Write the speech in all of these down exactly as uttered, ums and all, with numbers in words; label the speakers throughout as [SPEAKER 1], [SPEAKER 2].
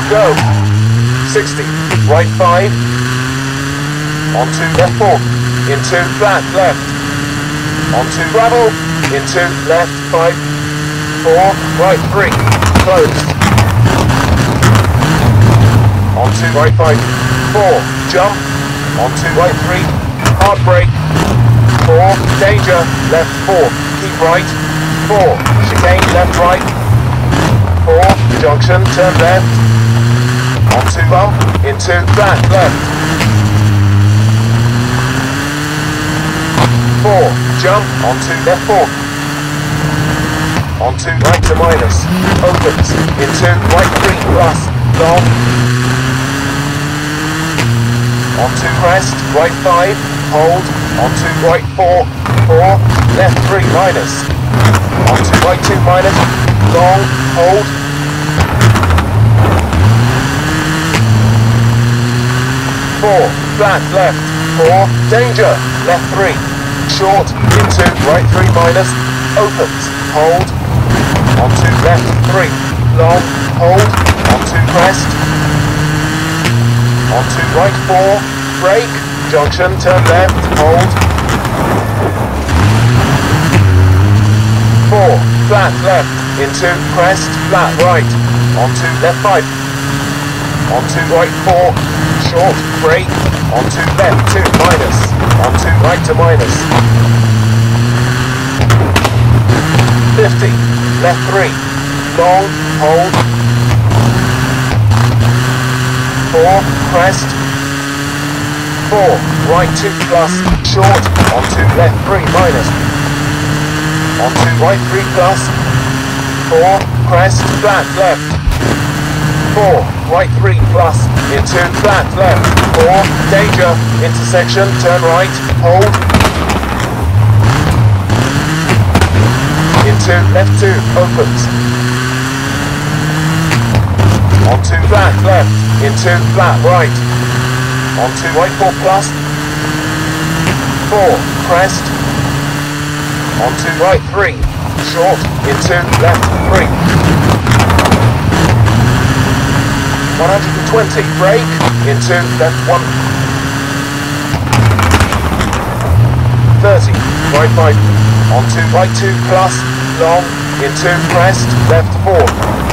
[SPEAKER 1] go. sixty, right five. Onto left four. Into flat left. Onto gravel. Into left five. Four, right three. Closed. Onto right five. Four, jump. Onto right three. Hard brake. Four, danger. Left four. Keep right. Four, chicane left right. Four, junction, turn left. Onto bump. Into flat left. Four, jump. Onto left four. Onto right to minus. Opens. Into right three plus. Long. Onto crest. Right five. Hold. Onto right four. Four. Left three minus. Onto right two minus. Long. Hold. Four. Flat left. Four. Danger. Left three. Short. Into right three minus. Opens. Hold. Onto left three. Long. Hold. Onto crest. Onto right four. Brake. Junction. Turn left. Hold. Four. Flat left. Into crest. Flat right. Onto left five. Onto right four. Short. Brake. Onto left two minus. Onto right to minus. fifty. Left three. Long. Hold. Four. Crest. Four. Right two plus. Short. Onto left three minus. Onto right three plus. Four. Crest. Flat left. Four. Right three plus. Into flat left. Four. Danger. Intersection. Turn right. Hold. Into left two. Opens. Onto flat left. Into flat right. Onto right four plus. Four. Crest. Onto right three. Short. Into left three. one hundred twenty. Brake. Into left one. thirty. Right five. Onto right two plus. Long. Into crest. Left four.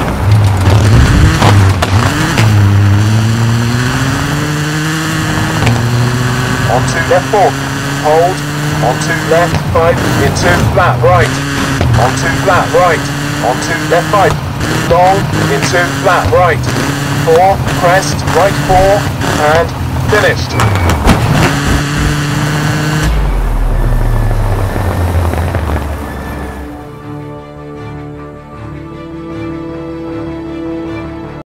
[SPEAKER 1] Onto left four. Hold. Onto left five. Into flat right. Onto flat right. Onto left five. Long. Into flat right. Four. Crest. Right four. And finished.